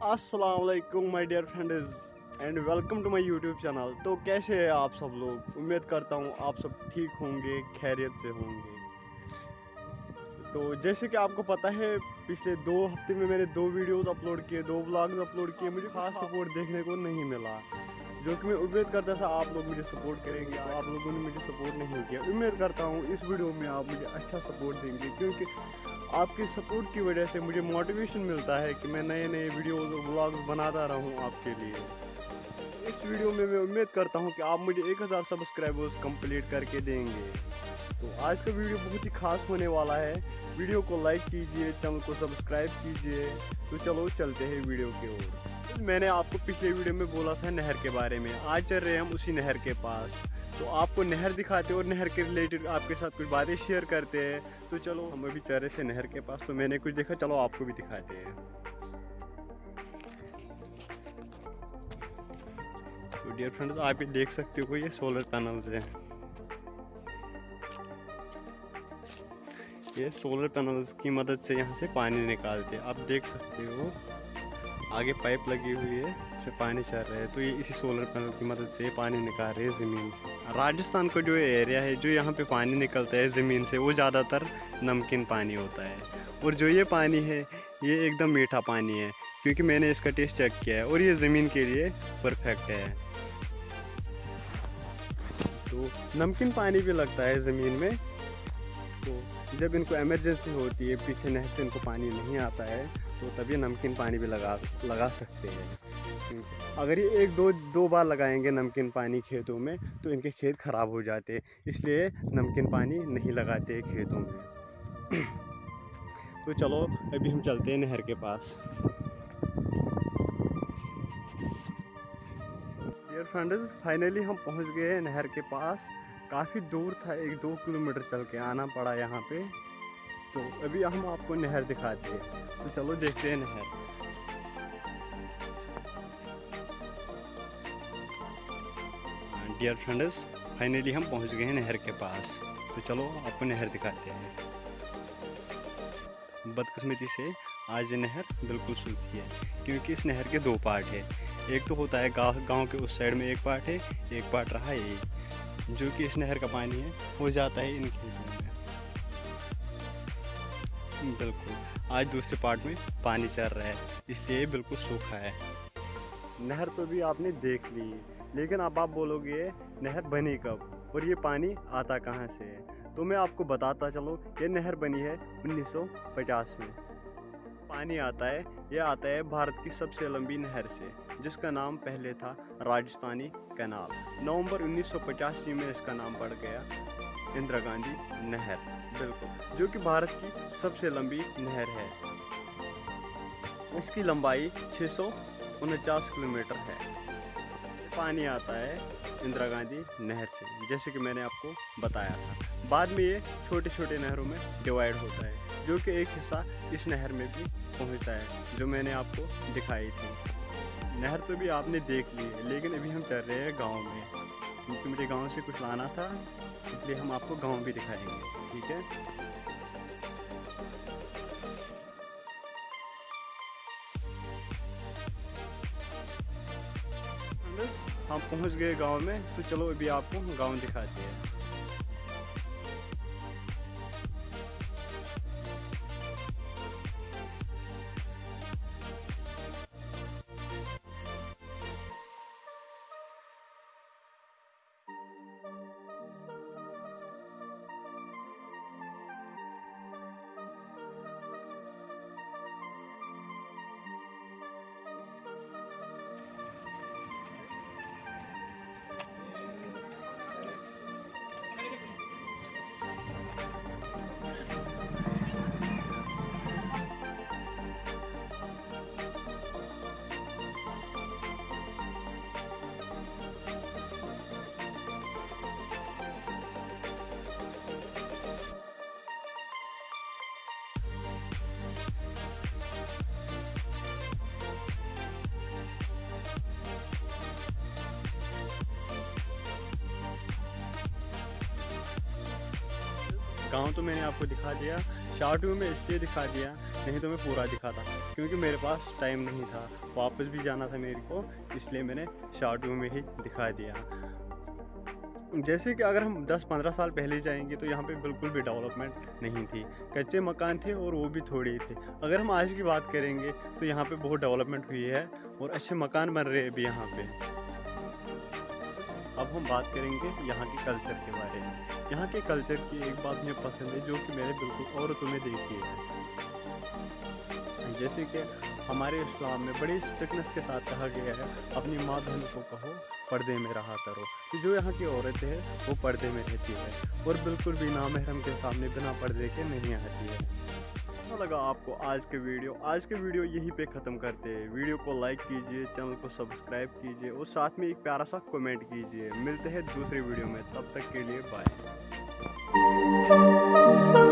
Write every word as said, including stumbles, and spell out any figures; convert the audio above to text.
अस्सलाम वालेकुम my dear friends and welcome to my YouTube channel. तो कैसे हैं आप सब लोग? उम्मीद करता हूँ आप सब ठीक होंगे, खैरियत से होंगे। तो जैसे कि आपको पता है, पिछले दो हफ्ते में मैंने दो वीडियोस अपलोड किए, दो व्लॉग्स अपलोड किए। मुझे खास सपोर्ट देखने को नहीं मिला, जो कि मैं उम्मीद करता था आप लोग मुझे सपोर्ट करेंगे। आप लोगों ने मुझे सपोर्ट नहीं किया। उम्मीद करता हूँ इस वीडियो में आप मुझे अच्छा सपोर्ट देंगे, क्योंकि आपकी सपोर्ट की वजह से मुझे मोटिवेशन मिलता है कि मैं नए नए वीडियोस और व्लॉग्स बनाता रहूं आपके लिए। इस वीडियो में मैं उम्मीद करता हूं कि आप मुझे एक हज़ार सब्सक्राइबर्स कंप्लीट करके देंगे। तो आज का वीडियो बहुत ही खास होने वाला है। वीडियो को लाइक कीजिए, चैनल को सब्सक्राइब कीजिए। तो चलो चलते हैं वीडियो की ओर। मैंने आपको पिछले वीडियो में बोला था नहर के बारे में। आज चल रहे हैं हम उसी नहर के पास। तो आपको नहर दिखाते हैं और नहर के रिलेटेड आपके साथ कुछ बातें शेयर करते हैं। तो चलो, हम अभी चल रहे थे नहर के पास, तो मैंने कुछ देखा, चलो आपको भी दिखाते हैं। तो डियर फ्रेंड्स, आप ये देख सकते हो, ये सोलर पैनल्स हैं। ये सोलर पैनल्स की मदद से यहाँ से पानी निकालते हैं। आप देख सकते हो आगे पाइप लगी हुई है, उसमें पानी चल रहा है। तो ये इसी सोलर पैनल की मदद से पानी निकाल रहे हैं ज़मीन से। राजस्थान का जो एरिया है, जो यहाँ पे पानी निकलता है ज़मीन से, वो ज़्यादातर नमकीन पानी होता है। और जो ये पानी है, ये एकदम मीठा पानी है, क्योंकि मैंने इसका टेस्ट चेक किया है और ये ज़मीन के लिए परफेक्ट है। तो नमकीन पानी भी लगता है ज़मीन में। तो जब इनको इमरजेंसी होती है, पीछे नहर से इनको पानी नहीं आता है, तो तभी नमकीन पानी भी लगा लगा सकते हैं। अगर ये एक दो दो बार लगाएंगे नमकीन पानी खेतों में, तो इनके खेत ख़राब हो जाते हैं, इसलिए नमकीन पानी नहीं लगाते खेतों में। तो चलो अभी हम चलते हैं नहर के पास। डियर फ्रेंड्स, फाइनली हम पहुंच गए नहर के पास। काफ़ी दूर था, एक दो किलोमीटर चल के आना पड़ा यहाँ पे। तो अभी हम आपको नहर दिखाते हैं। तो चलो देखते हैं नहर। डियर फ्रेंड्स, फाइनली हम पहुंच गए हैं नहर के पास। तो चलो आपको नहर दिखाते हैं। बदकिस्मती से आज ये नहर बिल्कुल सूखी है, क्योंकि इस नहर के दो पार्ट है। एक तो होता है गाँव गाँव के उस साइड में एक पार्ट है, एक पार्ट रहा ये, जो कि इस नहर का पानी है वो जाता है इन खेतों में। बिल्कुल आज दूसरे पार्ट में पानी चल रहा है, इसलिए बिल्कुल सूखा है। नहर तो भी आपने देख ली, लेकिन अब आप बोलोगे नहर बनी कब और ये पानी आता कहाँ से है। तो मैं आपको बताता चलो, ये नहर बनी है उन्नीस सौ पचास में। पानी आता है, ये आता है भारत की सबसे लंबी नहर से, जिसका नाम पहले था राजस्थानी कैनाल। नवंबर उन्नीस सौ पचासी में इसका नाम पड़ गया इंदिरा गांधी नहर। बिल्कुल, जो कि भारत की सबसे लंबी नहर है। इसकी लंबाई छः सौ उनचास किलोमीटर है। पानी आता है इंदिरा गांधी नहर से, जैसे कि मैंने आपको बताया था। बाद में ये छोटे छोटे नहरों में डिवाइड होता है, जो कि एक हिस्सा इस नहर में भी पहुंचता है, जो मैंने आपको दिखाई थी। नहर तो भी आपने देख ली है, लेकिन अभी हम चल रहे हैं गांव में, क्योंकि मुझे गांव से कुछ लाना था, इसलिए हम आपको गांव भी दिखाएंगे। ठीक है, हम पहुंच गए गांव में। तो चलो अभी आपको गांव दिखाते हैं। गांव तो मैंने आपको दिखा दिया, शॉर्ट व्यू में इसलिए दिखा दिया नहीं तो मैं पूरा दिखाता, क्योंकि मेरे पास टाइम नहीं था, वापस भी जाना था मेरे को, इसलिए मैंने शॉर्ट व्यू में ही दिखा दिया। जैसे कि अगर हम दस पंद्रह साल पहले जाएंगे तो यहाँ पे बिल्कुल भी डेवलपमेंट नहीं थी, कच्चे मकान थे और वो भी थोड़े ही थे। अगर हम आज की बात करेंगे तो यहाँ पे बहुत डेवलपमेंट हुई है और अच्छे मकान बन रहे हैं भी यहाँ पे। अब हम बात करेंगे यहाँ के कल्चर के बारे में। यहाँ के कल्चर की एक बात मुझे पसंद है जो कि मैंने बिल्कुल औरतों में देखी है। जैसे कि हमारे इस्लाम में बड़ी स्ट्रिक्टनेस के साथ कहा गया है, अपनी माँ बहन को कहो पर्दे में रहा करो। तो जो यहाँ की औरतें हैं वो पर्दे में रहती है और बिल्कुल भी नामहरम के सामने बिना पर्दे के नहीं आती है। अच्छा लगा आपको आज के वीडियो आज के वीडियो यहीं पे ख़त्म करते हैं। वीडियो को लाइक कीजिए, चैनल को सब्सक्राइब कीजिए और साथ में एक प्यारा सा कमेंट कीजिए। मिलते हैं दूसरे वीडियो में, तब तक के लिए बाय।